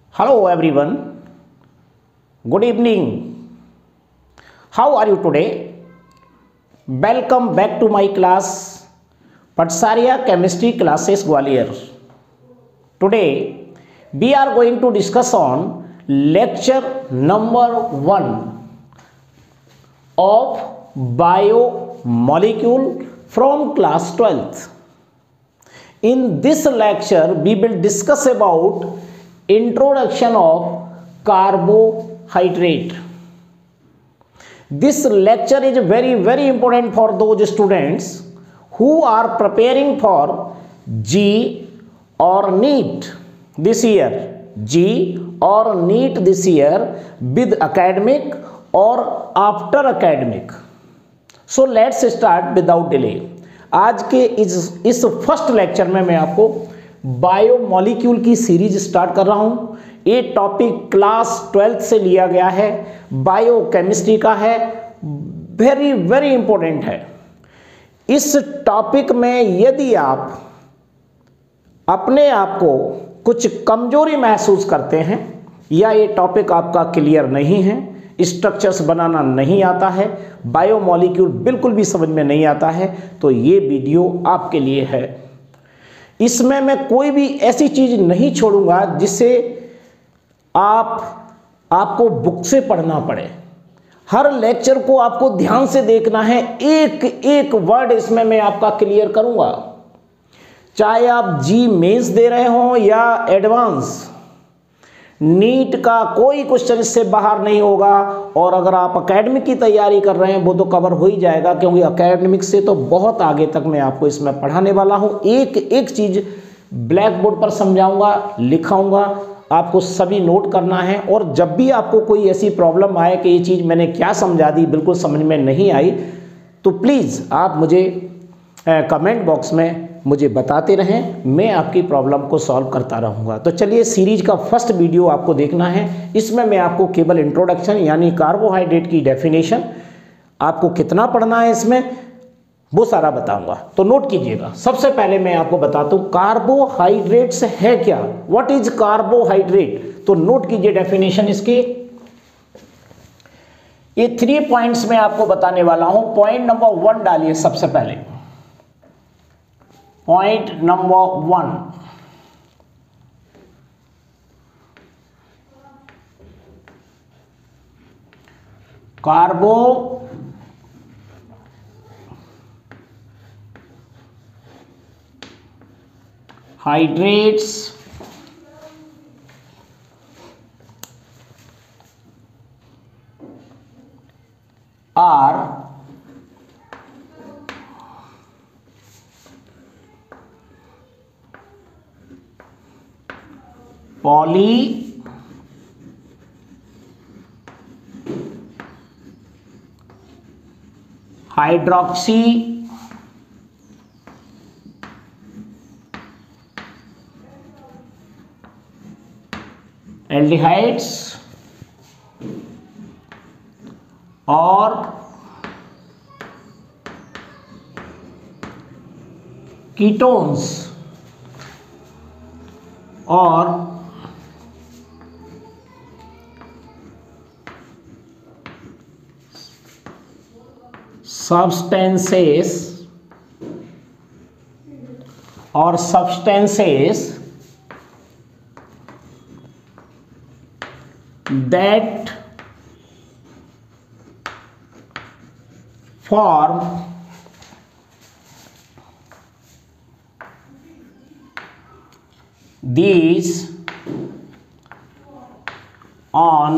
Hello everyone, good evening. How are you today? Welcome back to my class, Patsariya Chemistry Classes Gwalior. Today we are going to discuss on lecture number 1 of biomolecule from class 12th. In this lecture we will discuss about introduction of carbohydrate. This lecture is very important for those students who are preparing for G or NEET this year. G or NEET this year with academic or after academic. So let's start without delay. आज के इस first lecture में मैं आपको biomolecule की series start कर रहा हूं। ये टॉपिक क्लास 12th से लिया गया है, बायोकेमिस्ट्री का है, वेरी इंपॉर्टेंट है। इस टॉपिक में यदि आप अपने आप को कुछ कमजोरी महसूस करते हैं या ये टॉपिक आपका क्लियर नहीं है, स्ट्रक्चर्स बनाना नहीं आता है, बायोमोलिक्यूल बिल्कुल भी समझ में नहीं आता है, तो ये वीडियो आपके लिए है। इसमें मैं कोई भी ऐसी चीज नहीं छोड़ूंगा जिससे आपको बुक से पढ़ना पड़े। हर लेक्चर को आपको ध्यान से देखना है, एक वर्ड इसमें मैं आपका क्लियर करूंगा। चाहे आप जी मेंस दे रहे हो या एडवांस, नीट का कोई क्वेश्चन इससे बाहर नहीं होगा। और अगर आप एकेडमिक की तैयारी कर रहे हैं वो तो कवर हो ही जाएगा, क्योंकि एकेडमिक से तो बहुत आगे तक मैं आपको इसमें पढ़ाने वाला हूं। एक चीज ब्लैक बोर्ड पर समझाऊंगा, लिखाऊंगा, आपको सभी नोट करना है। और जब भी आपको कोई ऐसी प्रॉब्लम आए कि ये चीज मैंने क्या समझा दी, बिल्कुल समझ में नहीं आई, तो प्लीज आप मुझे कमेंट बॉक्स में मुझे बताते रहें, मैं आपकी प्रॉब्लम को सॉल्व करता रहूंगा। तो चलिए, सीरीज का फर्स्ट वीडियो आपको देखना है। इसमें मैं आपको केवल इंट्रोडक्शन यानी कार्बोहाइड्रेट की डेफिनेशन, आपको कितना पढ़ना है इसमें, वो सारा बताऊंगा। तो नोट कीजिएगा। सबसे पहले मैं आपको बताता हूं कार्बोहाइड्रेट्स है क्या, व्हाट इज कार्बोहाइड्रेट। तो नोट कीजिए डेफिनेशन इसकी। ये 3 पॉइंट्स में आपको बताने वाला हूं। पॉइंट नंबर 1 डालिए सबसे पहले। Point number 1, carbohydrates are polyhydroxy aldehydes और कीटोन्स और substances that form these on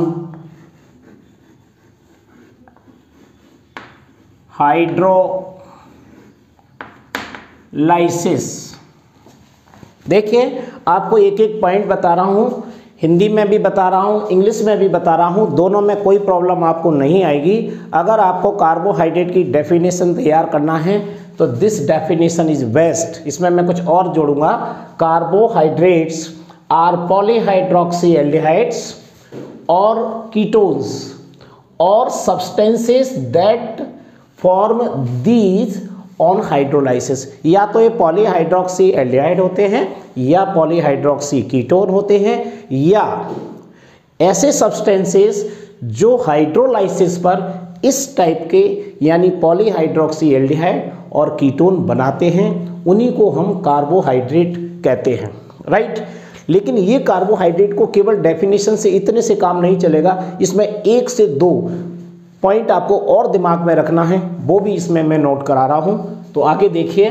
hydrolysis. देखिए, आपको एक पॉइंट बता रहा हूं, हिंदी में भी बता रहा हूं, इंग्लिश में भी बता रहा हूं, दोनों में कोई प्रॉब्लम आपको नहीं आएगी। अगर आपको कार्बोहाइड्रेट की डेफिनेशन तैयार करना है तो दिस डेफिनेशन इज बेस्ट। इसमें मैं कुछ और जोड़ूंगा, कार्बोहाइड्रेट्स आर पॉलीहाइड्रोक्सी एल्डिहाइड्स और कीटोन्स और substances that form these on hydrolysis. या तो ये पॉलीहाइड्रोक्सी एल्डिहाइड होते हैं या पॉलीहाइड्रोक्सी कीटोन होते हैं, या ऐसे सब्सटेंसेस जो हाइड्रोलाइसिस पर इस टाइप के यानी पॉलीहाइड्रोक्सी एल्डिहाइड और कीटोन बनाते हैं, उन्हीं को हम कार्बोहाइड्रेट कहते हैं, राइट। लेकिन ये कार्बोहाइड्रेट को केवल डेफिनेशन से इतने से काम नहीं चलेगा, इसमें 1 से 2 पॉइंट आपको और दिमाग में रखना है, वो भी इसमें मैं नोट करा रहा हूं। तो आगे देखिए,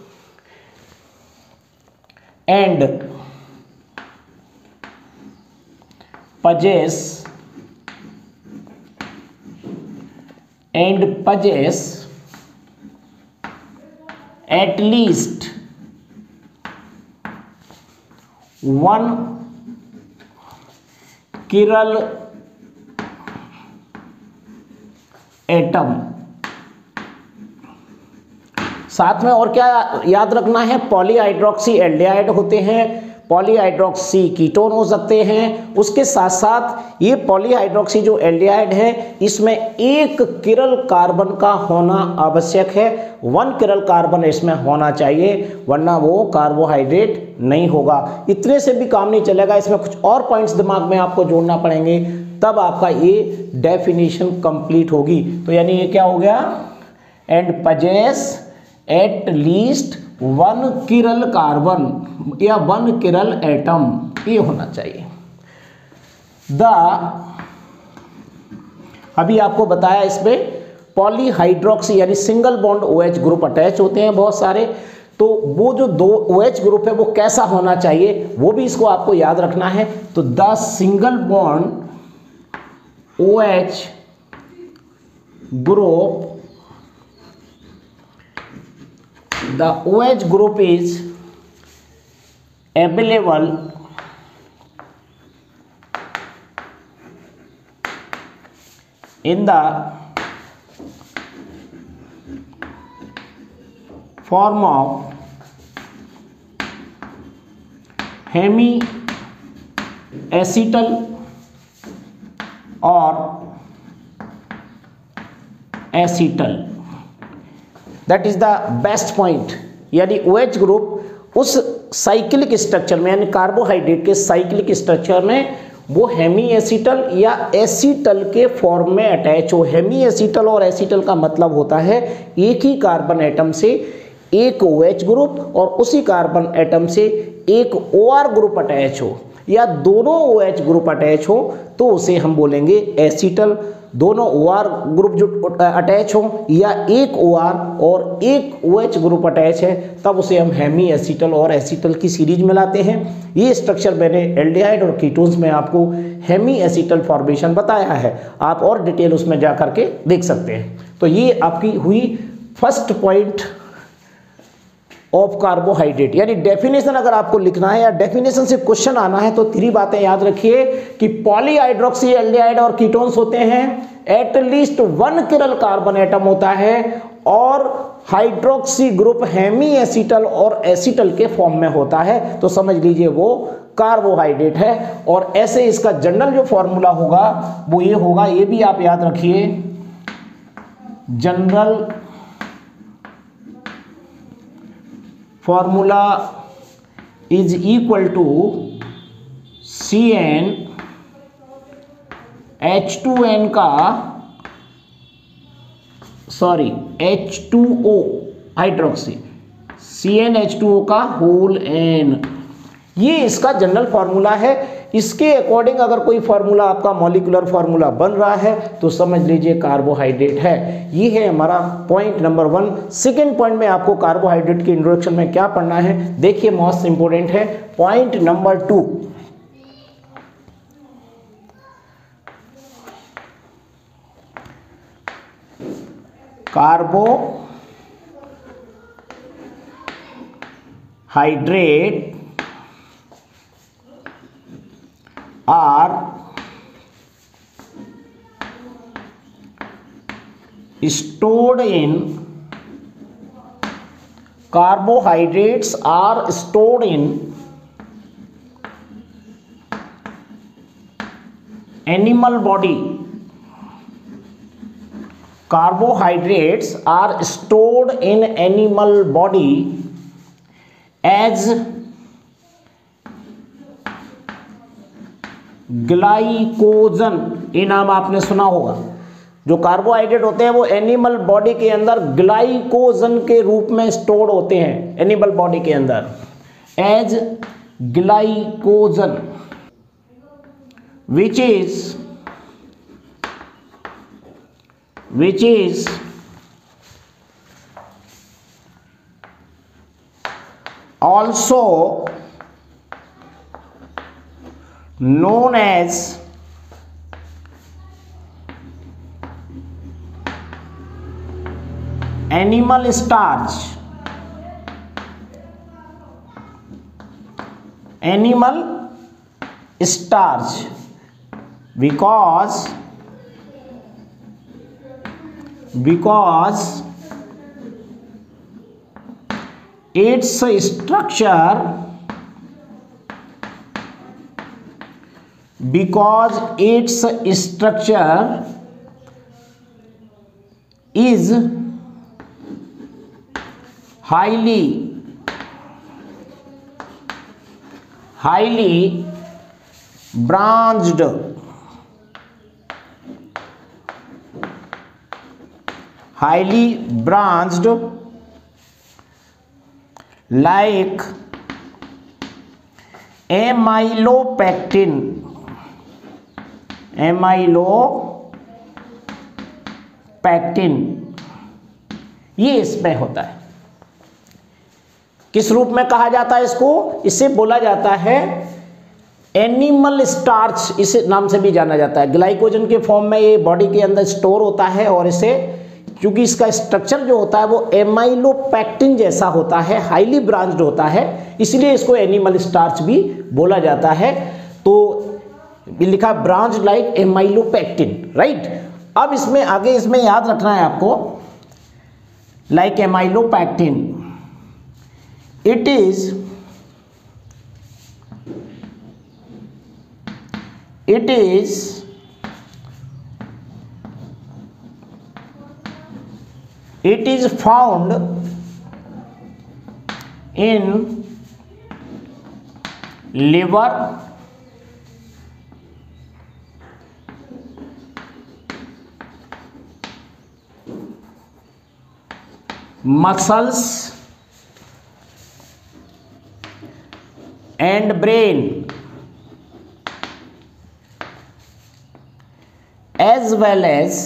and possess at least one chiral atom. साथ में और क्या याद रखना है, पॉलीहाइड्रोक्सी एल्डिहाइड होते हैं, पॉलीहाइड्रोक्सी कीटोन हो सकते हैं। उसके साथ साथ ये पॉलीहाइड्रोक्सी जो एल्डिहाइड है, इसमें 1 किरल कार्बन का होना आवश्यक है। 1 किरल कार्बन इसमें होना चाहिए, वरना वो कार्बोहाइड्रेट नहीं होगा। इतने से भी काम नहीं चलेगा, इसमें कुछ और पॉइंट्स दिमाग में आपको जोड़ना पड़ेंगे, तब आपका ये डेफिनेशन कंप्लीट होगी। तो यानी ये क्या हो गया, and possess at least 1 chiral carbon या 1 किरल एटम, ये होना चाहिए। अभी आपको बताया इसमें पॉलीहाइड्रोक्सी यानी single bond OH group attach होते हैं बहुत सारे, तो वो जो 2 OH ग्रुप है वो कैसा होना चाहिए, वो भी इसको आपको याद रखना है। तो the single bond OH group, the OH group is available in the form of hemiacetal और acetal. That is the best point. यानी OH ग्रुप उस साइक्लिक स्ट्रक्चर में यानी कार्बोहाइड्रेट के साइक्लिक स्ट्रक्चर में वो हेमी एसीटल या एसीटल के फॉर्म में अटैच हो। हेमी एसीटल और एसीटल का मतलब होता है एक ही कार्बन एटम से एक OH ग्रुप और उसी कार्बन एटम से एक OR ग्रुप अटैच हो, या दोनों OH ग्रुप अटैच हो तो उसे हम बोलेंगे एसीटल। दोनों OR ग्रुप जो अटैच हो या एक OR और एक OH ग्रुप अटैच है, तब उसे हम हेमी एसीटल और एसीटल की सीरीज में लाते हैं। ये स्ट्रक्चर मैंने एल्डिहाइड और कीटोन्स में आपको हेमी एसीटल फॉर्मेशन बताया है, आप और डिटेल उसमें जा करके देख सकते हैं। तो ये आपकी हुई फर्स्ट पॉइंट ऑफ कार्बोहाइड्रेट। यानी डेफिनेशन अगर आपको लिखना है या डेफिनेशन से क्वेश्चन आना है तो 3 बातें याद रखिए कि पॉलीहाइड्रोक्सी एल्डिहाइड और कीटोन्स होते हैं, एटलीस्ट 1 किरल कार्बन एटम होता है और हाइड्रोक्सी ग्रुप हेमी एसीटल और एसीटल के फॉर्म में होता है, तो समझ लीजिए वो कार्बोहाइड्रेट है। और ऐसे इसका जनरल जो फॉर्मूला होगा वो ये होगा, ये भी आप याद रखिए, general formula is equal to CnH2n का H2O हाइड्रोक्सी, CnH2O का होल n, ये इसका जनरल फॉर्मूला है। इसके अकॉर्डिंग अगर कोई फार्मूला आपका मॉलिक्यूलर फार्मूला बन रहा है तो समझ लीजिए कार्बोहाइड्रेट है। ये है हमारा पॉइंट नंबर 1। सेकेंड पॉइंट में आपको कार्बोहाइड्रेट की इंट्रोडक्शन में क्या पढ़ना है, देखिए मोस्ट इंपोर्टेंट है point number 2। Carbohydrate are stored in carbohydrates are stored in animal body carbohydrates are stored in animal body as glycogen, ये नाम आपने सुना होगा। जो कार्बोहाइड्रेट होते हैं वो एनिमल बॉडी के अंदर ग्लाइकोजन के रूप में स्टोर होते हैं, एनिमल बॉडी के अंदर as glycogen, which is also known as animal starch, animal starch, because its structure is highly branched, like amylopectin, ये इसमें होता है। किस रूप में कहा जाता है इसको? इसे बोला जाता है एनिमल स्टार्च, इस नाम से भी जाना जाता है। ग्लाइकोजन के फॉर्म में ये बॉडी के अंदर स्टोर होता है और इसे, क्योंकि इसका स्ट्रक्चर जो होता है वो एमाइलोपेक्टिन जैसा होता है, हाईली ब्रांच्ड होता है, इसलिए इसको एनिमल स्टार्च भी बोला जाता है। तो लिखा ब्रांच लाइक एमाइलोपेक्टिन, राइट। अब इसमें आगे इसमें याद रखना है आपको, like amylopectin, it is found in liver, muscles and brain, as well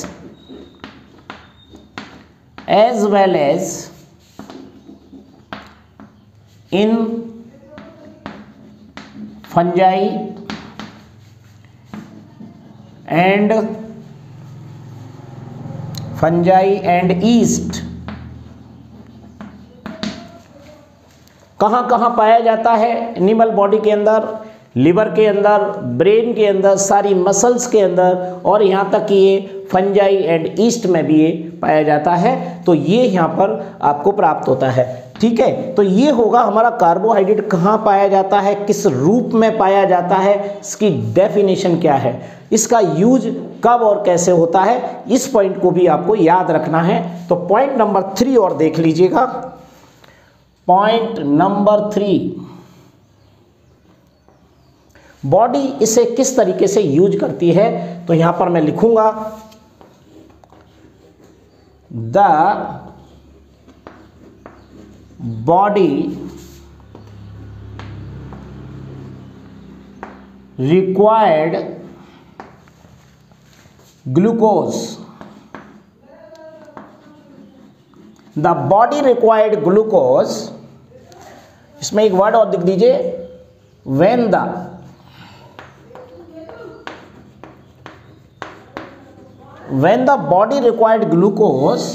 as in fungi and yeast। कहाँ कहाँ पाया जाता है? एनिमल बॉडी के अंदर, लिवर के अंदर, ब्रेन के अंदर, सारी मसल्स के अंदर, और यहाँ तक कि ये फंजाई एंड ईस्ट में भी ये पाया जाता है। तो ये यहाँ पर आपको प्राप्त होता है, ठीक है। तो ये होगा हमारा कार्बोहाइड्रेट कहाँ पाया जाता है, किस रूप में पाया जाता है, इसकी डेफिनेशन क्या है, इसका यूज कब और कैसे होता है, इस पॉइंट को भी आपको याद रखना है। तो पॉइंट नंबर 3 और देख लीजिएगा। पॉइंट नंबर 3, बॉडी इसे किस तरीके से यूज करती है। तो यहां पर मैं लिखूंगा the body required glucose, the body required glucose, इसमें एक वर्ड और लिख दीजिए, when the body required glucose,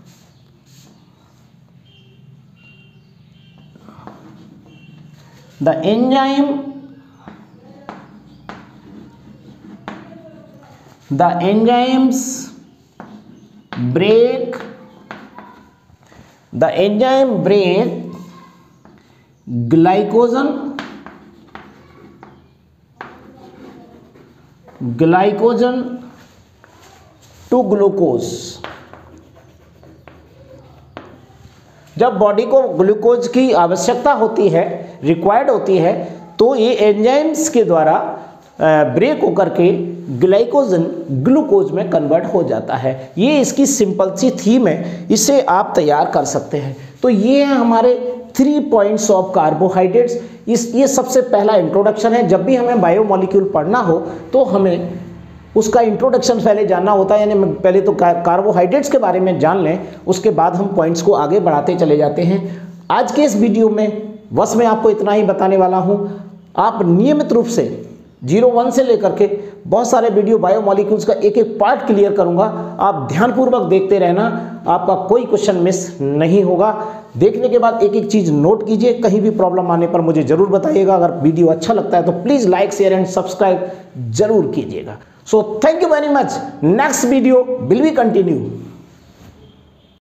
the enzymes break glycogen to glucose, जब बॉडी को ग्लूकोज की आवश्यकता होती है, रिक्वायर्ड होती है, तो ये एंजाइम्स के द्वारा ब्रेक होकर के ग्लाइकोजन ग्लूकोज में कन्वर्ट हो जाता है। ये इसकी सिंपल सी थीम है, इसे आप तैयार कर सकते हैं। तो ये है हमारे 3 पॉइंट्स ऑफ कार्बोहाइड्रेट्स। ये सबसे पहला इंट्रोडक्शन है। जब भी हमें बायोमोलिक्यूल पढ़ना हो तो हमें उसका इंट्रोडक्शन पहले जानना होता है, यानी पहले तो कार्बोहाइड्रेट्स के बारे में जान लें, उसके बाद हम पॉइंट्स को आगे बढ़ाते चले जाते हैं। आज के इस वीडियो में बस मैं आपको इतना ही बताने वाला हूं। आप नियमित रूप से 01 से लेकर के बहुत सारे वीडियो बायोमोलिक्यूल्स का एक एक पार्ट क्लियर करूंगा। आप ध्यानपूर्वक देखते रहना, आपका कोई क्वेश्चन मिस नहीं होगा। देखने के बाद एक एक चीज नोट कीजिए, कहीं भी प्रॉब्लम आने पर मुझे जरूर बताइएगा। अगर वीडियो अच्छा लगता है तो please like, share and subscribe जरूर कीजिएगा। So thank you very much. Next video will be continue.